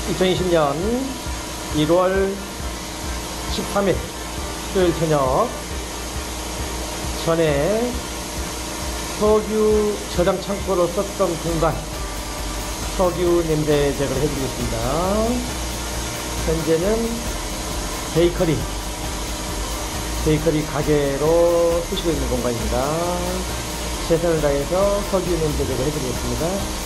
2020년 1월 13일 토요일 저녁 전에 석유 저장 창고로 썼던 공간 석유 냄새 제거를 해드리겠습니다. 현재는 베이커리 가게로 쓰시고 있는 공간입니다. 최선을 다해서 석유 냄새 제거를 해드리겠습니다.